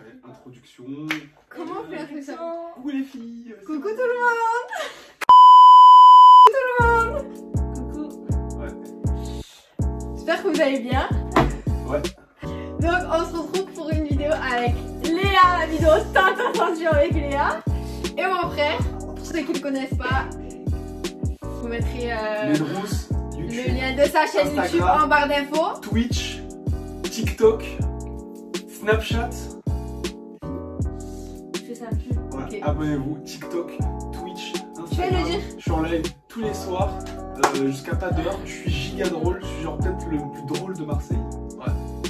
Allez, introduction. Comment on fait l'introduction? Coucou les filles. Coucou tout le monde. Coucou tout le monde. Coucou. Ouais. J'espère que vous allez bien. Ouais. Donc on se retrouve pour une vidéo avec Léa, la vidéo tant attention avec Léa et mon frère. Pour ceux qui ne le connaissent pas, je vous mettrai le lien de sa chaîne Instagram, YouTube en barre d'infos. Twitch, TikTok, Snapchat. Je fais ça plus. Voilà. Okay. Abonnez-vous, TikTok, Twitch, Instagram. Je vais le dire. Je suis en live tous les soirs jusqu'à pas d'heure. Je suis giga drôle. Je suis genre peut-être le plus drôle de Marseille. Ouais.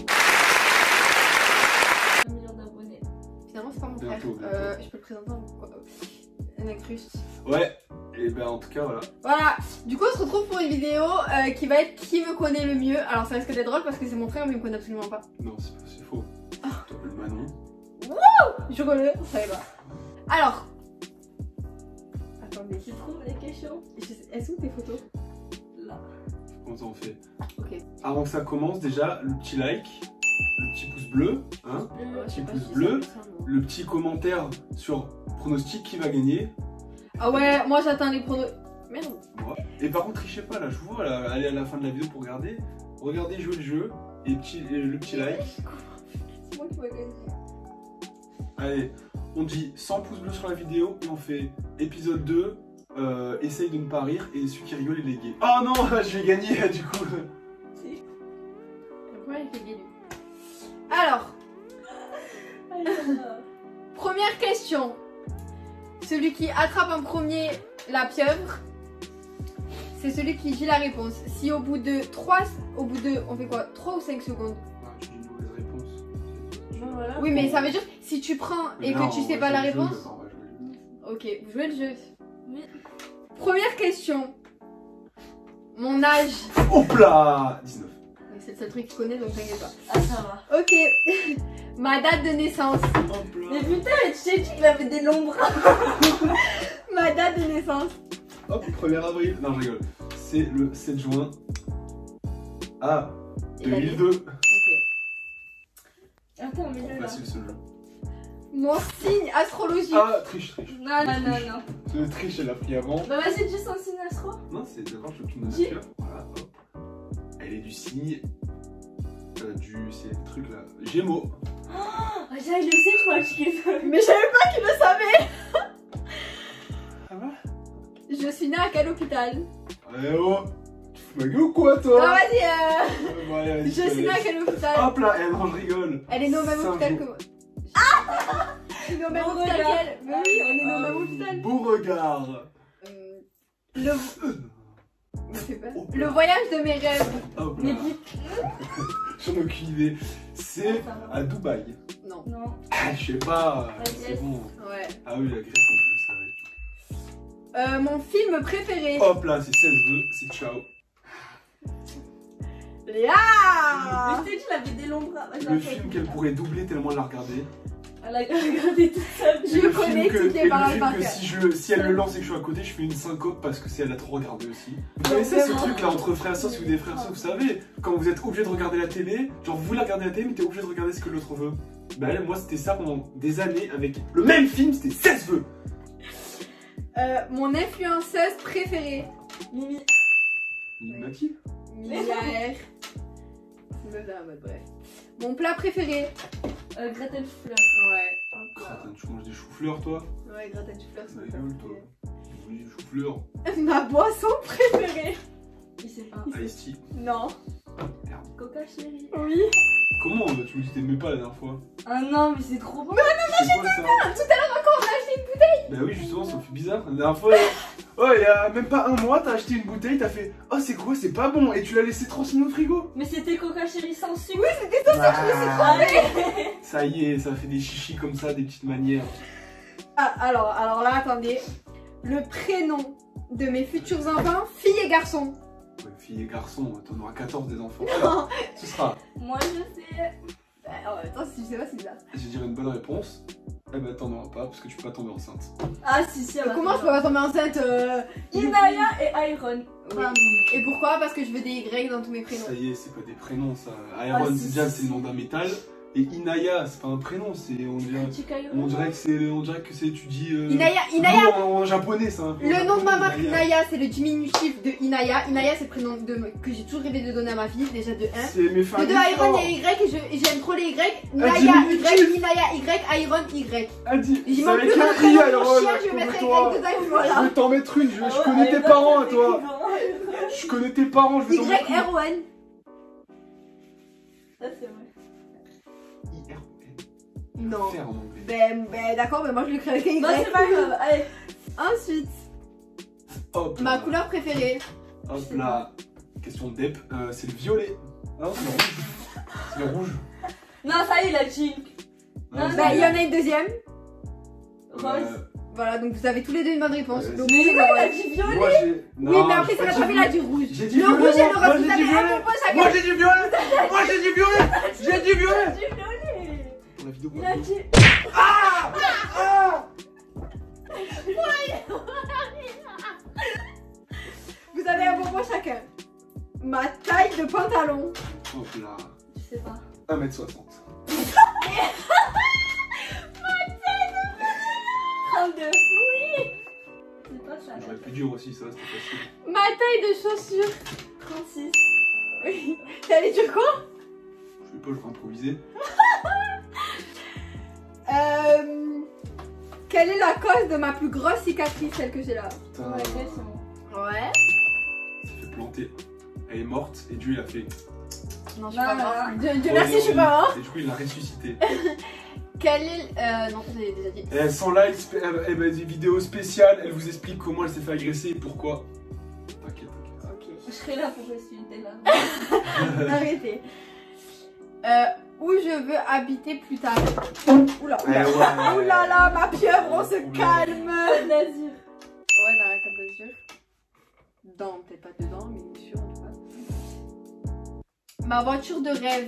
1 million d'abonnés. Finalement c'est pas mon frère. Bientôt. Je peux le présenter un incruste. Ouais. Et ben en tout cas voilà. Voilà, du coup on se retrouve pour une vidéo qui va être qui me connaît le mieux. Alors ça risque d'être drôle parce que c'est mon frère mais il me connaît absolument pas. Non c'est faux. Je t'appelle Manon. Je connais, on savait pas. Alors, attendez, Tu trouves les questions? elles sont tes photos? Là. Comment ça on fait? Ok. Avant que ça commence déjà, le petit like, le petit pouce bleu, hein, Petit pouce bleu. Le petit commentaire sur pronostic qui va gagner. Ah ouais, moi j'attends les pronos. Merde. Moi. Et par contre trichez pas là, je vous vois là, allez à la fin de la vidéo pour regarder. Regardez jouer le jeu et le petit like. C'est moi qui vais gagner. Allez, on dit 100 pouces bleus sur la vidéo et on fait épisode 2, essaye de ne pas rire et celui qui rigole il est gay. Oh non, je vais gagner du coup. Si. Pourquoi il fait gagner? Alors, première question. Celui qui attrape en premier la pieuvre, c'est celui qui dit la réponse. Si au bout de 3, on fait quoi? 3 ou 5 secondes? Ah, j'ai une mauvaise réponse. Non, voilà. Oui, mais ça veut dire si tu prends et Non, que tu sais on pas va la jouer le jeu, réponse. on va jouer le jeu. Ok, vous jouez le jeu. Oui. Première question. Mon âge. Hop là 19. C'est le seul truc qu'il connaît donc t'inquiète pas. Ah, ça va. Ok. Ma date de naissance. Hop là. Mais putain, tu sais qu'il avait des longs bras. Ma date de naissance. Hop, 1er avril. Non, je rigole. C'est le 7 juin. Ah, Et l'année. 2002. Ok. Attends, mais Trop là. facile ce jeu. Mon signe astrologique. Ah, triche. Non, non, non, non. Le triche, elle l'a pris avant. Bah, vas-y, juste un signe astro. Non, c'est d'abord je tourne Dis. la nature. Voilà, hop. Elle est du signe. C'est le truc là. Gémeaux. Oh, j'ai le sais, je crois que je kiffe. Mais je savais pas qu'il le savait. Ça va? Je suis née à quel hôpital? Eh oh! Tu fous ma gueule ou quoi toi? Ah vas-y. Bon, allez, allez, Je suis née à quel hôpital? Hop là, eh non, je rigole. Elle est née au même C'est un hôpital beau- que moi. Ah. Je suis née au même hôpital Beauregard. qu'elle. Mais oui, on est née au même hôpital. Beau regard. Le... Me fait peur. Oh. Le voyage de mes rêves. Hop Mais là. vite. J'en ai aucune idée. C'est Ça va. à Dubaï. Non. Non. Ah, je sais pas. La C'est Grèce. bon. Ouais. Ah oui, la Grèce en plus. Ah Mon film préféré. oui. Hop là, c'est 16 vœux, c'est ciao. Léa. Mais tu sais qu'il avait des longs bras. Vas-y, Le après. film qu'elle pourrait doubler tellement elle l'a regardé. Elle a regardé toute seule. Je Le connais film que- toutes les et le paroles film par que cœur. si elle le lance et que je suis à côté, je fais une syncope parce que elle a trop regardé aussi. Vous connaissez ce vraiment. truc là entre frères et sœurs, si vous êtes des frères et sœurs, vous savez, quand vous êtes obligé de regarder la télé, genre vous voulez regarder la télé mais t'es obligé de regarder ce que l'autre veut. Bah elle, moi c'était ça pendant des années avec le même film, c'était 16 vœux. Mon influenceuse préférée. Mimi. Mimati. Milliardaire. C'est même là en mode bref. Mon plat préféré. Gratin de fleurs. Ouais. Gratin, tu manges des choux-fleurs toi? Ouais, gratin de fleurs, c'est Ma mon plat gueule toi. Oui, des choux-fleurs. préféré. Ma boisson préférée. Il sait pas. Ice tea. Non. Merde. Coca chérie. Oui. Comment tu me dis que t'aimais pas la dernière fois? Ah non, mais c'est trop bon. C'est quoi ça? Tout à l'heure encore, on a acheté une bouteille. Bah oui, justement, ça me fait bizarre. La dernière fois, oh, il y a même pas un mois, t'as acheté une bouteille, t'as fait oh, c'est quoi, c'est pas bon, et tu l'as laissé tranquille au frigo. Mais c'était Coca chérie sans sucre. Oui, c'était ça. Ah, Allez. ça y est, ça fait des chichis comme ça, des petites manières. Ah, alors là, attendez. Le prénom de mes futurs enfants, fille et garçon. Ouais, fille et garçon, t'en auras 14 des enfants. Non. Alors, ce sera, Moi je sais. En même temps, si je sais pas, c'est bizarre. je vais dire une bonne réponse. Eh ben t'en auras pas parce que tu peux pas tomber enceinte. Ah si, elle va Comment je peux tomber. pas tomber enceinte Inaya et Iron. Oui. Et pourquoi? Parce que je veux des Y dans tous mes prénoms. Ça y est, c'est pas des prénoms ça. Iron, Ah, si, c'est déjà si, c'est le nom d'un métal. Et Inaya, c'est pas un prénom, c'est on dirait que c'est tu dis Inaya. En japonais ça. Le nom de ma marque Inaya, c'est le diminutif de Inaya. Inaya, c'est le prénom que j'ai toujours rêvé de donner à ma fille, déjà de 1. C'est mes fans. De 2 Iron et Y, et j'aime trop les Y. Naya Y, Inaya Y, Iron Y. Adi, c'est avec un I Iron. Je vais mettre Y dedans et voilà. Je vais t'en mettre une, je connais tes parents toi. Je connais tes parents, je vais t'en mettre une. Y-R-O-N. Ça c'est vrai. Non. Ben d'accord, mais moi je l'écris avec un Y. Non, c'est pas grave, allez. Ensuite, hop, ma couleur préférée. Hop là, question de dep, c'est le violet. Non, c'est le rouge. C'est le rouge. Non, ça y est, la Jink. Bah, il y en a une deuxième. Rose. Voilà, donc vous avez tous les deux une bonne réponse. Donc, Mais il a dit violet. Moi j'ai. Oui, mais après, c'est rattrapé là du rouge. J'ai dit le violet. rouge et le Moi rose, vous j'ai avez dit un violet. point chacun. Moi j'ai dit violet. Moi j'ai dit violet. J'ai dit violet. Il a dit violet. Pour la vidéo. Il a dit. Vous avez un bon point chacun. Ma taille de pantalon. Hop là. Je sais pas. 1m60. 32. Oui. C'est pas ça. J'aurais plus dur aussi, ça c'était facile. Ma taille de chaussures. 36. Oui. T'allais dire quoi? Je vais pas, je vais improviser. Quelle est la cause de ma plus grosse cicatrice, celle que j'ai là? Putain. Ouais, c'est bon. Ouais. Ça fait planter. Elle est morte et Dieu il a fait. Non, je suis pas Non, morte. non. Dieu merci, je suis pas morte. Et du coup il l'a ressuscité. Quelle est. Non, je l'ai déjà dit. Et sans live, elle m'a dit vidéo spéciale, elle vous explique comment elle s'est fait agresser et pourquoi. T'inquiète, Ok. Je serai là pour ressusciter là. Arrêtez. Où je veux habiter plus tard. Oula, Eh ouais. oula là, ma pieuvre, on se calme. Nazir. Ouais, dans la Côte d'Azur. Dans, peut-être pas dedans, mais sûr en tout cas. Ma voiture de rêve.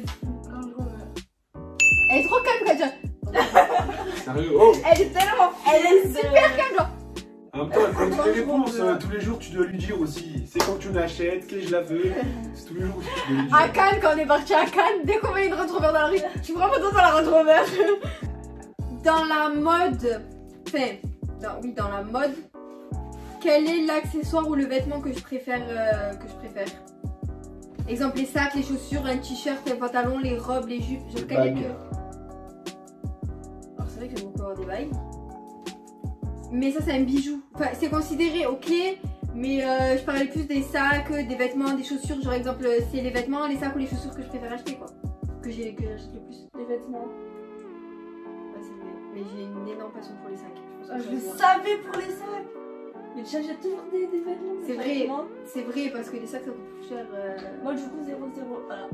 Elle est trop calme, Katia. Sérieux? Oh! Elle est tellement. Elle est super calme, genre. En même temps, elle connaît toutes les réponses. Tous les jours, tu dois lui dire aussi. C'est quand tu l'achètes, que je la veux. C'est tous les jours aussi, tu dois lui dire. À Cannes, quand on est parti à Cannes, dès qu'on voyait une Range Rover dans la rue, tu prends photo dans la Range Rover. Dans la mode. Enfin, dans la mode. Quel est l'accessoire ou le vêtement que je préfère, Exemple, les sacs, les chaussures, un t-shirt, un pantalon, les robes, les jupes. Je quel est le... Alors c'est vrai que j'aime beaucoup avoir des bails. Mais ça c'est un bijou. Enfin, c'est considéré ok, mais je parlais plus des sacs, des vêtements, des chaussures. Genre exemple, c'est les vêtements, les sacs ou les chaussures que je préfère acheter quoi. Que j'achète le plus. Les vêtements. Ouais, c'est vrai. Mais j'ai une énorme passion pour les sacs. Je le savais pour les sacs. Mais j'achète toujours des vêtements. C'est vrai, c'est vrai parce que les sacs ça coûte plus cher. Moi du coup 0-0. Voilà.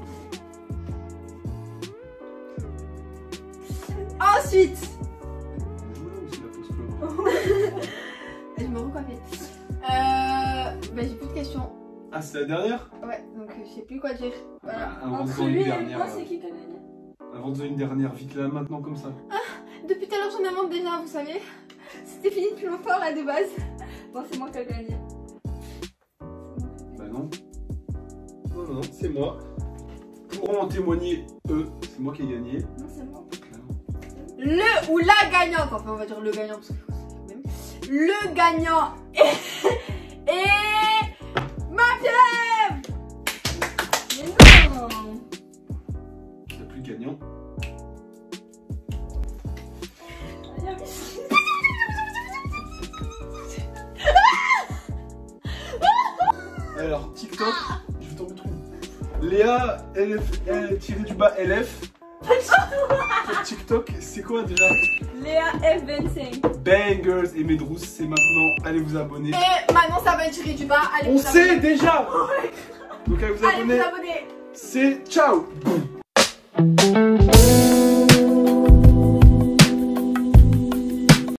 Ensuite, C'est la pause clope. je me recoiffe. J'ai plus de questions. Ah, c'est la dernière? Ouais, donc je sais plus quoi dire. Voilà. Entre Invente-en lui une et dernière. moi, c'est qui qui a gagné? Invente-en une dernière, vite là, maintenant, comme ça. Depuis tout à l'heure, j'en invente déjà, vous savez. C'était fini depuis longtemps là de base. Bon, c'est moi qui a gagné. Bah non. Non, c'est moi. Pour en témoigner, eux, c'est moi qui ai gagné. Non, c'est moi. Le ou la gagnante, enfin on va dire le gagnant parce que c'est même. Le gagnant est ma pieuvre. Mais non. Il n'y a plus de gagnant. Alors, TikTok, je vais t'en mettre une. Léa, LF, tiré du bas LF. Sur TikTok, c'est quoi déjà? Léa F25. Bangers et Medrous, c'est maintenant. Allez vous abonner. Et maintenant ça va être tiré du bas. Allez On vous abonner. sait déjà. Donc allez vous Allez abonner. vous abonner. C'est ciao.